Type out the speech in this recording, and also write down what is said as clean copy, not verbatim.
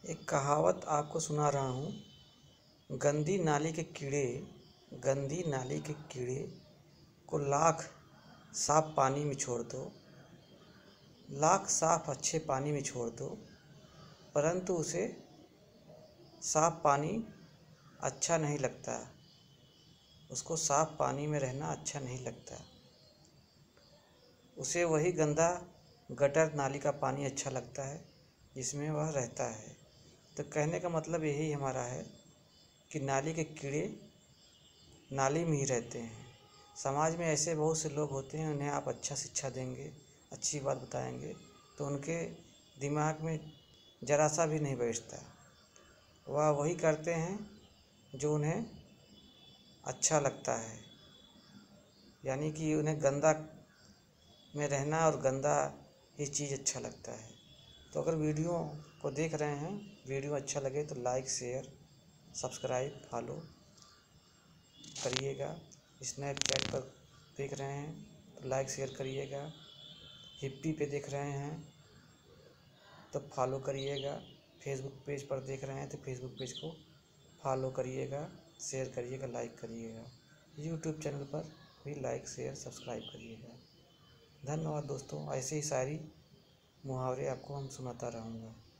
एक कहावत आपको सुना रहा हूँ। गंदी नाली के कीड़े को लाख साफ पानी में छोड़ दो, लाख साफ अच्छे पानी में छोड़ दो, परंतु उसे साफ पानी अच्छा नहीं लगता। उसको साफ पानी में रहना अच्छा नहीं लगता। उसे वही गंदा गटर नाली का पानी अच्छा लगता है जिसमें वह रहता है। तो कहने का मतलब यही हमारा है कि नाली के कीड़े नाली में ही रहते हैं। समाज में ऐसे बहुत से लोग होते हैं, उन्हें आप अच्छा शिक्षा देंगे, अच्छी बात बताएंगे तो उनके दिमाग में ज़रा सा भी नहीं बैठता। वह वही करते हैं जो उन्हें अच्छा लगता है, यानी कि उन्हें गंदा में रहना और गंदा ही चीज़ अच्छा लगता है। तो अगर वीडियो को देख रहे हैं, वीडियो अच्छा लगे तो लाइक, शेयर, सब्सक्राइब, फॉलो करिएगा। स्नैपचैट पर देख रहे हैं तो लाइक शेयर करिएगा। हिप्पी पे देख रहे हैं तो फॉलो करिएगा। फेसबुक पेज पर देख रहे हैं तो फेसबुक पेज को फॉलो करिएगा, शेयर करिएगा, लाइक करिएगा। यूट्यूब चैनल पर भी लाइक, शेयर, सब्सक्राइब करिएगा। धन्यवाद दोस्तों। ऐसे ही सारी मुहावरे आपको हम सुनाता रहूँगा।